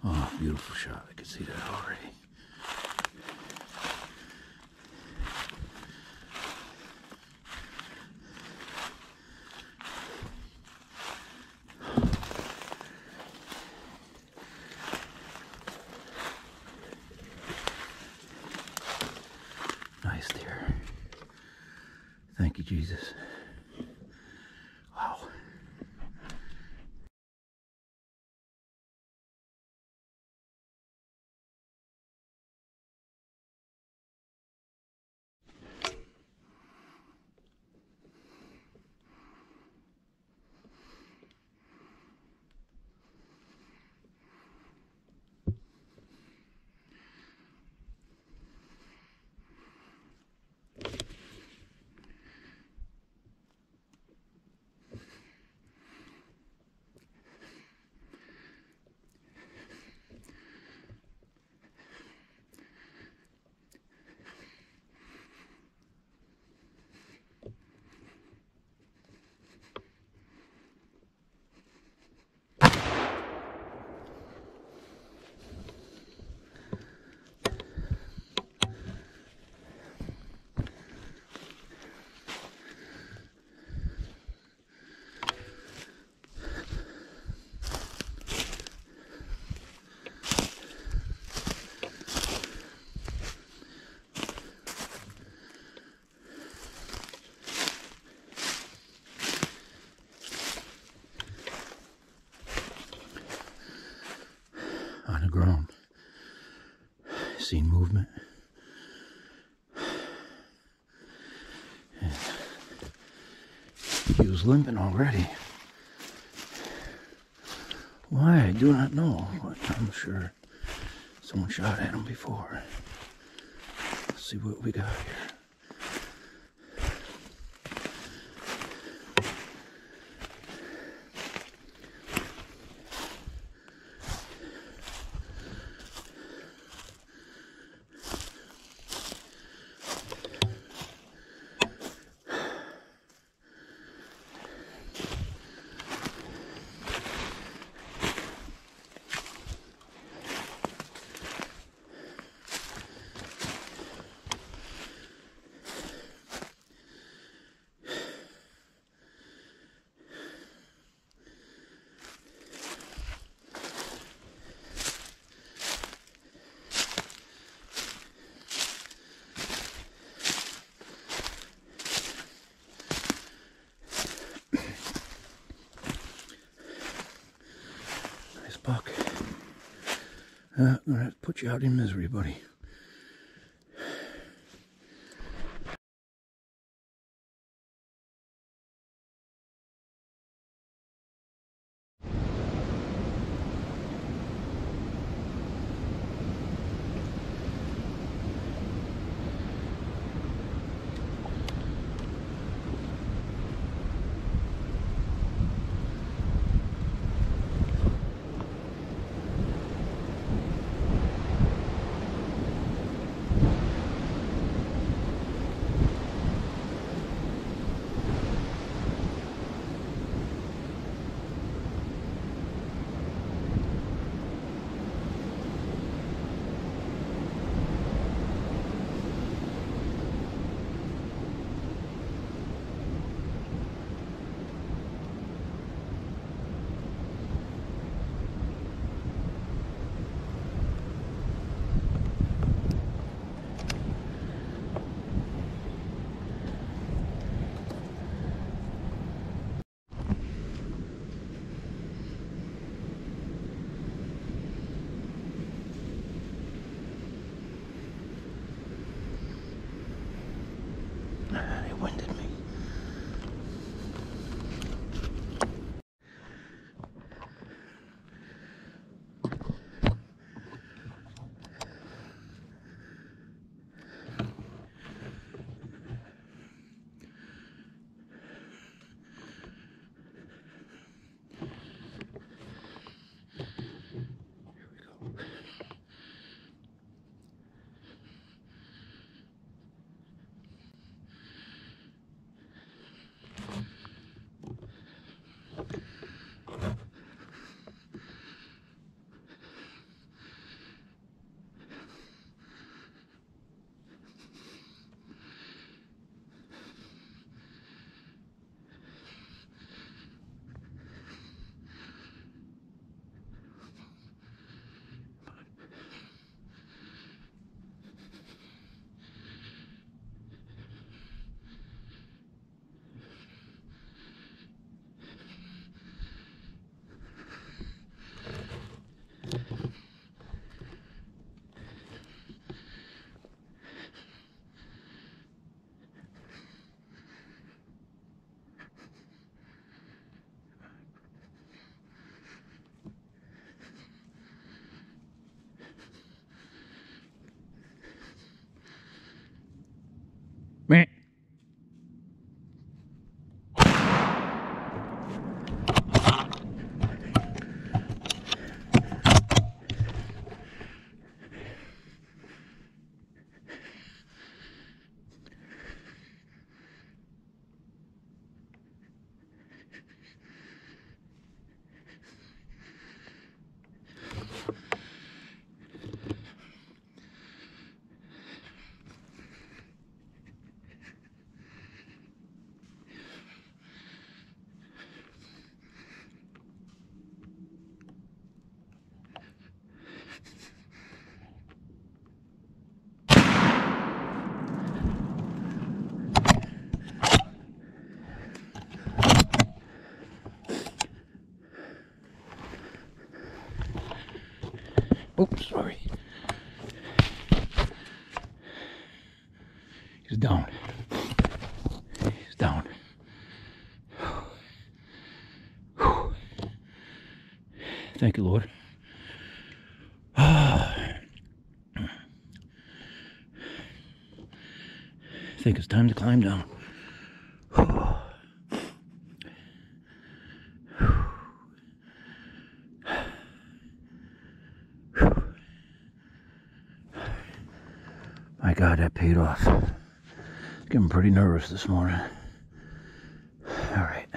Oh, beautiful shot. I can see that already. Nice deer. Thank you, Jesus. Wow. On the ground. Seen movement. And he was limping already. Why? I do not know. But I'm sure someone shot at him before. Let's see what we got here. Buck. I'm gonna have to put you out in misery, buddy. Oops, sorry. He's down. He's down. Thank you, Lord. I think it's time to climb down. My God, that paid off. Getting pretty nervous this morning. All right.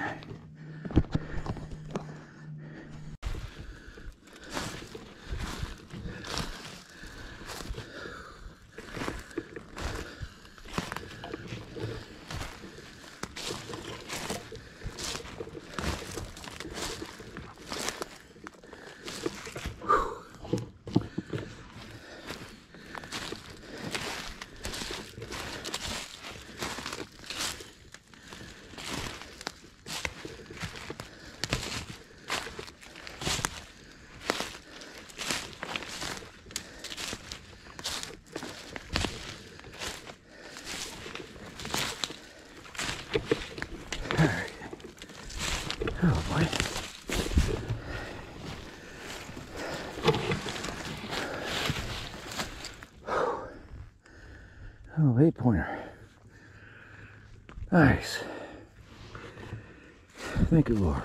Oh boy. Oh, 8-pointer. Nice. Thank you, Lord.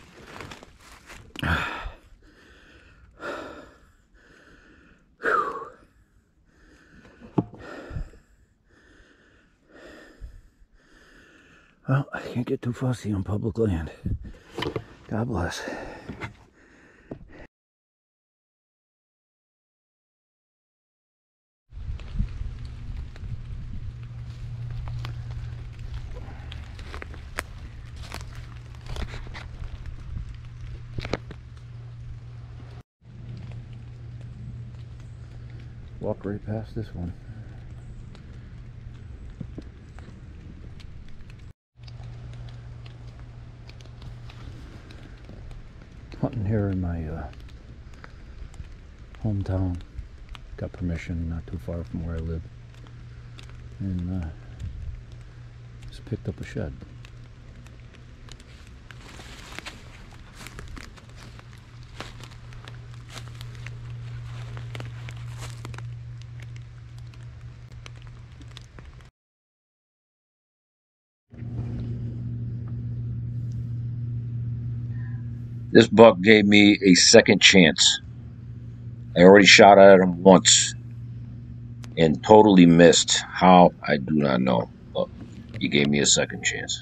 Well, I can't get too fussy on public land. God bless. Walk right past this one. Hunting here in my hometown. Got permission not too far from where I live. And just picked up a shed. This buck gave me a second chance. I already shot at him once and totally missed. How, I do not know. But he gave me a second chance.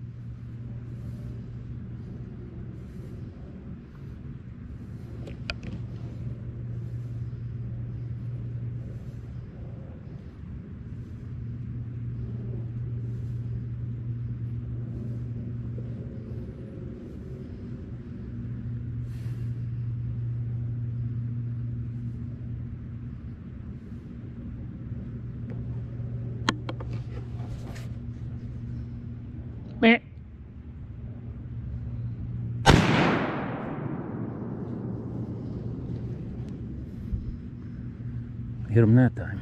Meh. Hit him that time.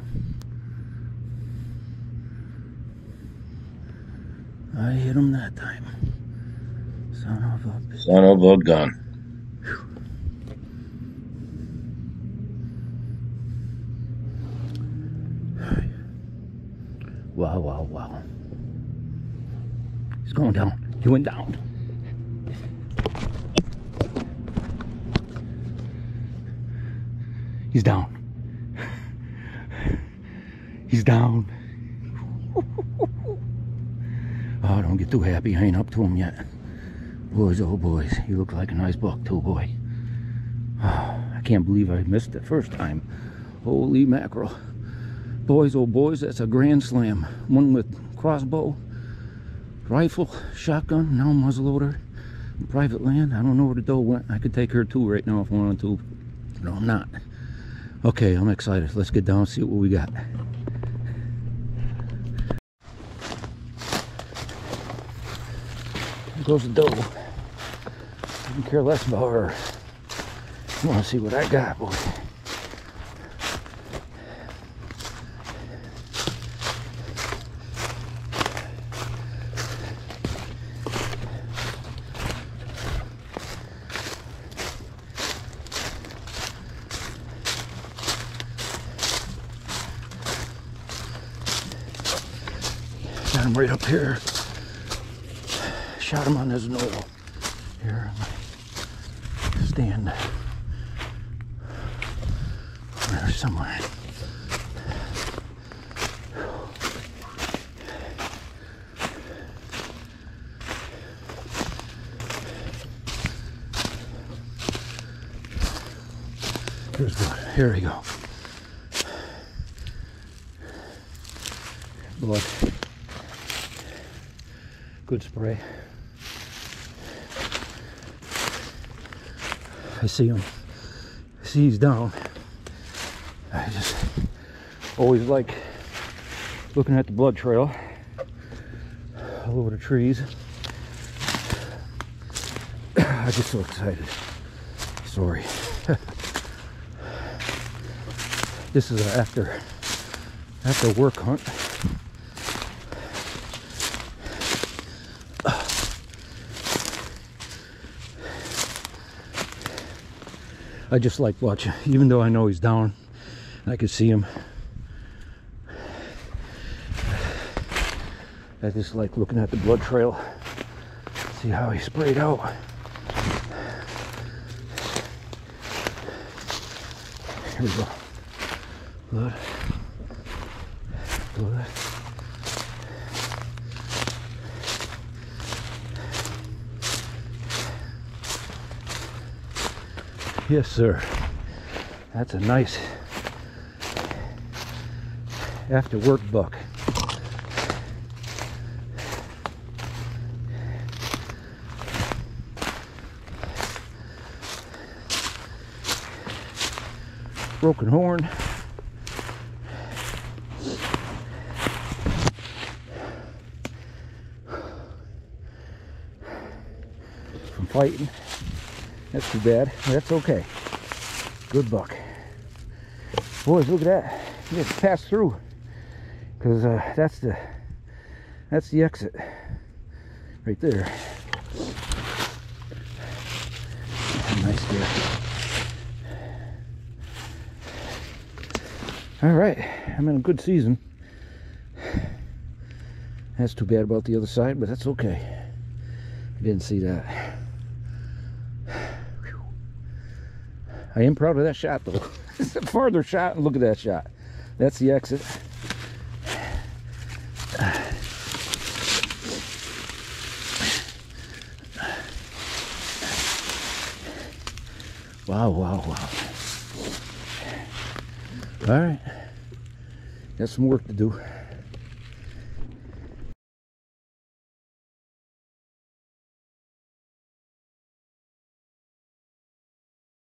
I hit him that time. Son of a bitch. Son of a gun. Wow, wow, wow. He's going down. He went down. He's down. He's down. Oh, don't get too happy. I ain't up to him yet. Boys, oh boys. You look like a nice buck too, boy. Oh, I can't believe I missed it first time. Holy mackerel. Boys, oh boys, that's a grand slam. One with crossbow, rifle, shotgun, now muzzleloader, private land. I don't know where the doe went. I could take her too right now if I wanted to. No, I'm not. Okay, I'm excited. Let's get down and see what we got. There goes the doe. I don't care less about her. I want to see what I got, boy. Got him right up here. Shot him on his knoll. Here, stand there somewhere. Here's blood. Here we go. Blood. Good spray. I see him. I see he's down. I just always like looking at the blood trail all over the trees. I get so excited. Sorry. This is an after work hunt. I just like watching, even though I know he's down, I can see him. I just like looking at the blood trail, see how he sprayed out. Here we go. Blood. Blood. Yes, sir. That's a nice after work buck. Broken horn. From fighting. That's too bad. That's okay. Good buck. Boys, look at that. You just pass through. Because that's the exit. Right there. Nice deer. Alright. I'm in a good season. That's too bad about the other side, but that's okay. I didn't see that. I am proud of that shot though. It's a farther shot, and look at that shot. That's the exit. Wow, wow, wow. All right. Got some work to do.